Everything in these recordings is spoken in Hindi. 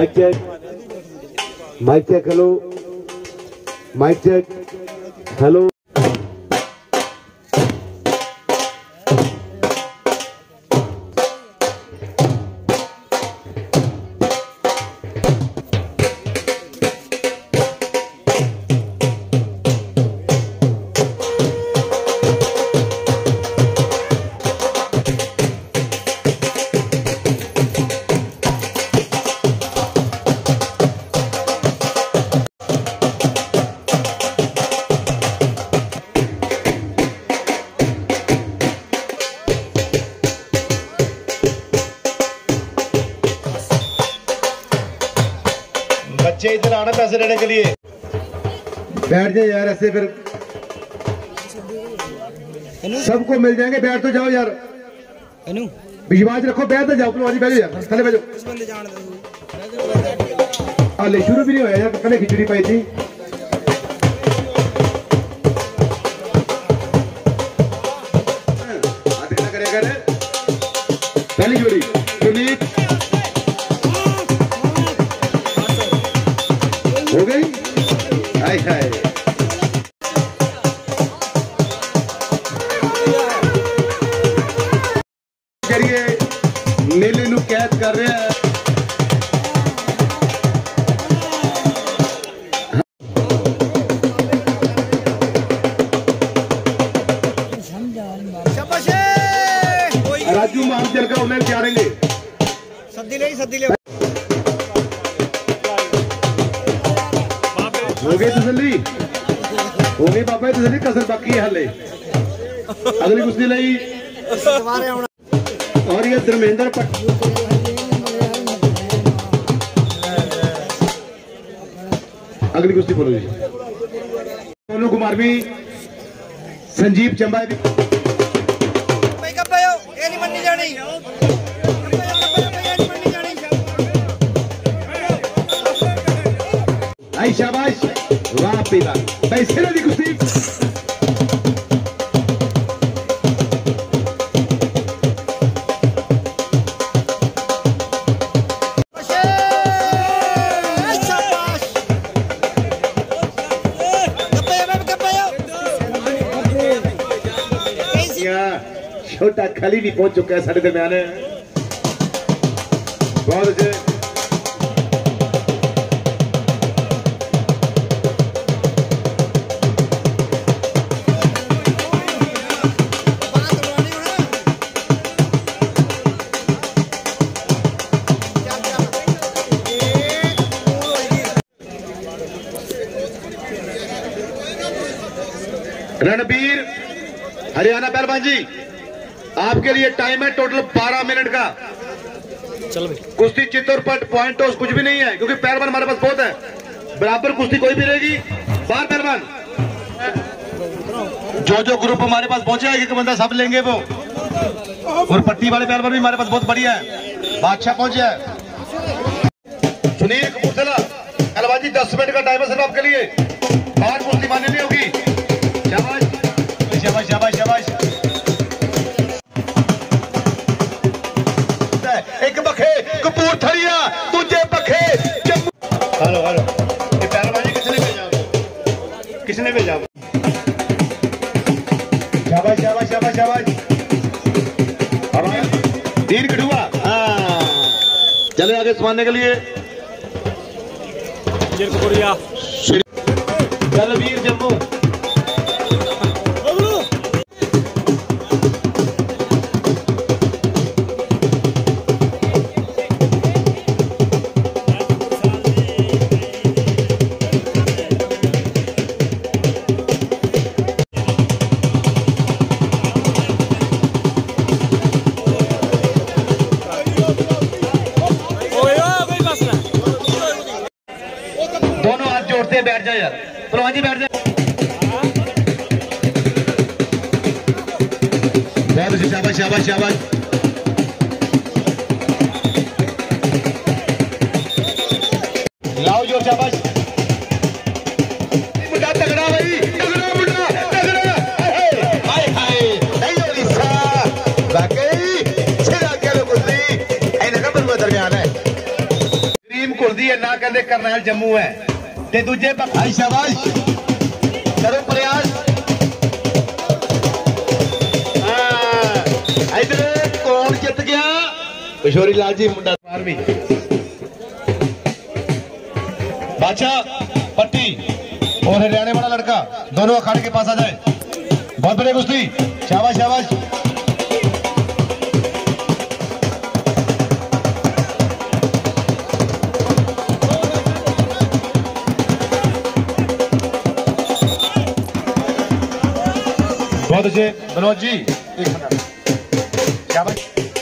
Mic check, mic check, hello mic check, hello. बच्चे इधर आना पैसे लेने के लिए। बैठ जाए यार, ऐसे फिर सबको मिल जाएंगे। बैठ तो जाओ यार, विश्वास रखो। बैठ तो जाओ, पहलवानी बैठो यार, थले बैठो। हाले शुरू भी नहीं होया यार, पहले खिचड़ी पाई थी। पहली जोड़ी सुनीत हो गई। हाय हाय, करिए मेले नू कैद कर रहे हैं। राजू महाजन का उन्हें चारेंगे सद्दी ले हो गई तसल्ली, हो गई बाबा तसल्ली। कसर बाकी है हले, अगली कुश्ती लाई और ये धर्मेंद्र अगली कुश्ती बोलो जी। सोनू कुमार भी, संजीव चंबा भी। आई शाबाश, वाह पीला पैसे ना दी कुश्ती। छोटा खाली नहीं पहुंच चुका है साढ़े दरम्यान है। बहुत अच्छे रणबीर हरियाणा पहलवान जी, आपके लिए टाइम है टोटल 12 मिनट का। चलो भाई, कुश्ती चित्तौड़ पट पॉइंट टॉस कुछ भी नहीं है, क्योंकि पहलवान हमारे पास बहुत है। बराबर कुश्ती कोई भी रहेगी। 12 पहलवान, जो ग्रुप हमारे पास पहुंचे एक बंदा सब लेंगे वो। और पट्टी वाले पहलवान भी हमारे पास बहुत बढ़िया है। बादशाह पहुंचे है। सुनील कपूरथला पहलवान जी, 10 मिनट का टाइम है सिर्फ आपके लिए। बाहर कुश्ती माननी नहीं होगी। शाबाश शाबाश शाबाश शाबाश। एक पखे कपूरथलिया, दूजे पखे जम्मू। हेलो हेलो, ये पहलवानी किसने भेजा? किसने भेजा? शाबाश शाबाश शाबाश शाबाश। दीन कटुआ, चले आगे संभालने के लिए। चल वीर जम्मू। दोनों हाथ जोड़ते बैठ जाए यार, पहलवान जी बैठ जाए। बहुत अच्छी, शाबाश शाबाश शाबाश। लाओ जोर, शाबाश। मुंडा तगड़ा भाई, तगड़ा मुंडा तगड़ा। हाय हाय नहीं हो लिसा वाकई छिड़ा के लो कुश्ती ऐना का बलवा दरमियान है। क्रीम कुर्दी कहते करनैल जम्मू है ते दूजे पासे शाबाश करो प्रयास। इधर कौन जित गया? किशोरी लाल जी मुंडा आर्मी बादशाह पट्टी और हरियाणा वाला लड़का दोनों अखाड़े के पास आ जाए। बहुत बड़े कुश्ती, शाबाश शाबाश। बहुत अच्छे मनोज जी, एक मिनट शाबाश।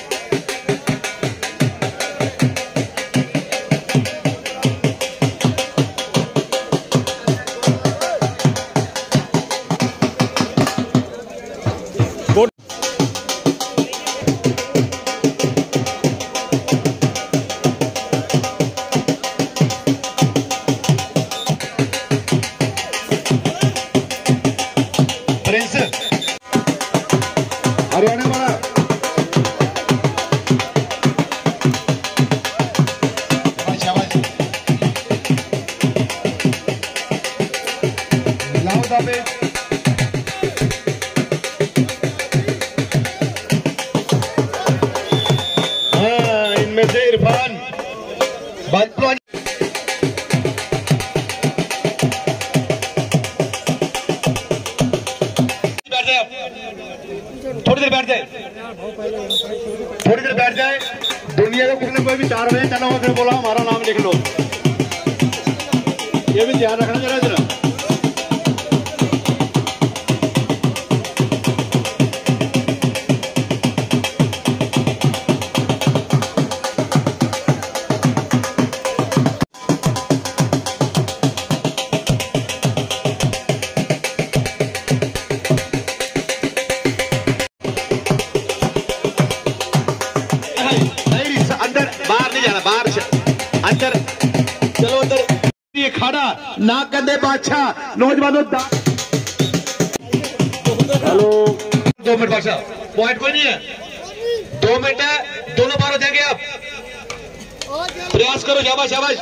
हरियाणा वाला शाबाश लाओ दाबे। हाँ, इनमें से इरफान बैठ जाए, थोड़ी देर बैठ जाए, थोड़ी देर बैठ जाए। दुनिया का कुछ ना कोई भी 4 बजे चला हो फिर बोला हमारा नाम लिख लो, ये भी ध्यान रखना जरा जरा। अंदर बाहर नहीं जाना, बाहर अंदर चलो अंदर। ये खाड़ा ना कंधे बादशाह नौजवानों हेलो 2 मिनट बादशाह, पॉइंट कोई नहीं है, 2 मिनट है, दोनों बार हो जाएंगे। आप प्रयास करो, शाबाश शाबाश।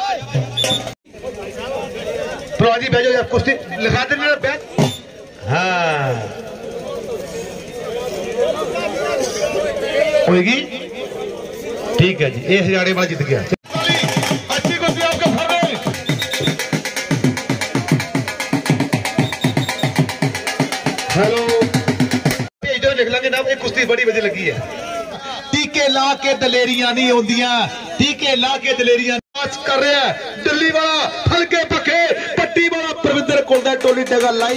प्रवादी भेजो, आप कुश्ती लिखा देना बैठ। हाँ होगी, ठीक है जी, ये हरियाणा वाला जीत गया। अच्छी कुश्ती आपका फरमाइश। हेलो इधर लिख लेंगे ना, एक कुश्ती बड़ी वजह लगी है। टीके ला के दलेरियां नहीं होंदियां, टीके ला के दलेरियां कर रहा है। दिल्ली वाला हल्के पक्के पट्टी वाला प्रविंदर कोलदा टोली डगा लाई।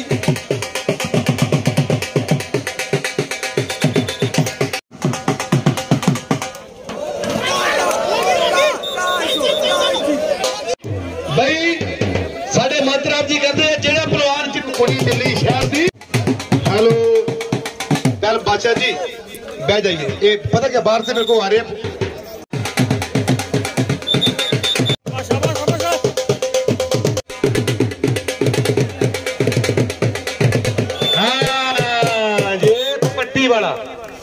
भाई साढ़े मंत्र आप जी कहते हैं जेड़ा पहलवान चिपकोड़ी दिल्ली शहर दी। हेलो कल बादशाह जी बह जाइए, ये पता क्या बाहर से मेरे को आ रहे हैं। हाँ ये पट्टी वाला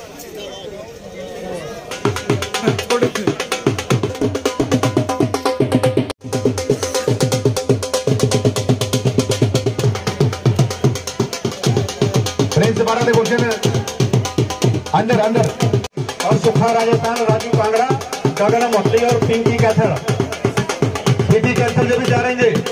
अंदर अंदर और सुखा राजस्थान राजू कांगड़ा गगन मोटली और पिंकी कैथल पीटी कैथल जो भी जा रहे हैं।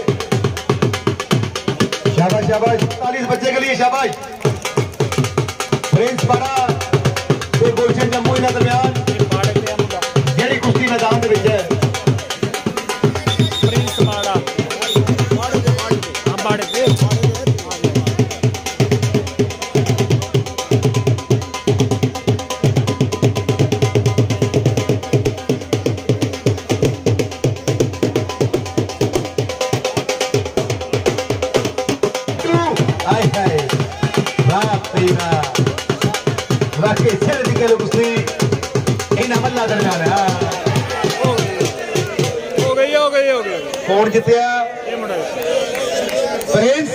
शाबाश शाबाश, 40 बच्चे के लिए शाबाश। प्रिंस पारा तो गुलशन जम्मू के दरमियान जेडी कुश्ती मैदान के विच है। प्रिंस पारा कौन जितया? प्रिंस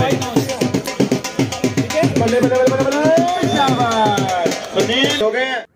बल्ले बल्ले बल्ले बल्ले, शाबाश हो गए।